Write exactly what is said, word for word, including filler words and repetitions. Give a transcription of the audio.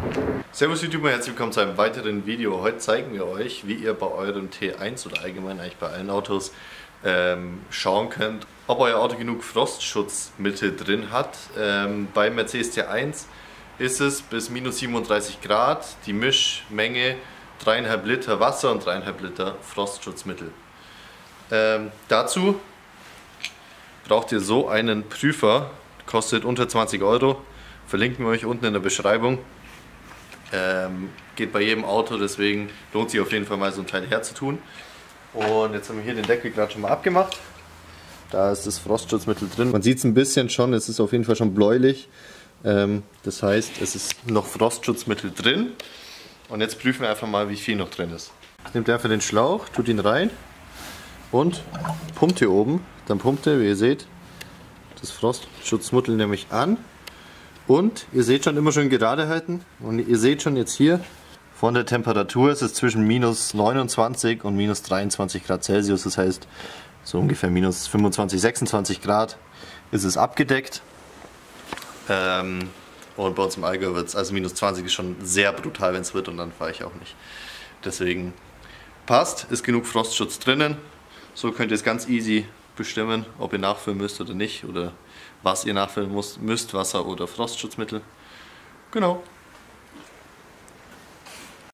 Servus YouTuber, herzlich willkommen zu einem weiteren Video. Heute zeigen wir euch, wie ihr bei eurem T eins oder allgemein eigentlich bei allen Autos ähm, schauen könnt, ob euer Auto genug Frostschutzmittel drin hat. Ähm, beim Mercedes T eins ist es bis minus siebenunddreißig Grad die Mischmenge drei Komma fünf Liter Wasser und drei Komma fünf Liter Frostschutzmittel. Ähm, dazu braucht ihr so einen Prüfer, kostet unter zwanzig Euro, verlinken wir euch unten in der Beschreibung. Ähm, geht bei jedem Auto, deswegen lohnt sich auf jeden Fall mal so ein Teil herzutun. Und jetzt haben wir hier den Deckel gerade schon mal abgemacht. Da ist das Frostschutzmittel drin. Man sieht es ein bisschen schon, es ist auf jeden Fall schon bläulich. Ähm, das heißt, es ist noch Frostschutzmittel drin. Und jetzt prüfen wir einfach mal, wie viel noch drin ist. Nehmt einfach den Schlauch, tut ihn rein und pumpt hier oben. Dann pumpt ihr, wie ihr seht, das Frostschutzmittel nämlich an. Und ihr seht schon, immer schön gerade halten. Und ihr seht schon jetzt hier, von der Temperatur ist es zwischen minus neunundzwanzig und minus dreiundzwanzig Grad Celsius. Das heißt, so ungefähr minus fünfundzwanzig, sechsundzwanzig Grad ist es abgedeckt. Ähm, und bei uns im Allgäu wird es, also minus zwanzig ist schon sehr brutal, wenn es wird, und dann fahre ich auch nicht. Deswegen passt, ist genug Frostschutz drinnen. So könnt ihr es ganz easy bestimmen, ob ihr nachfüllen müsst oder nicht, oder was ihr nachfüllen müsst, Wasser oder Frostschutzmittel. Genau.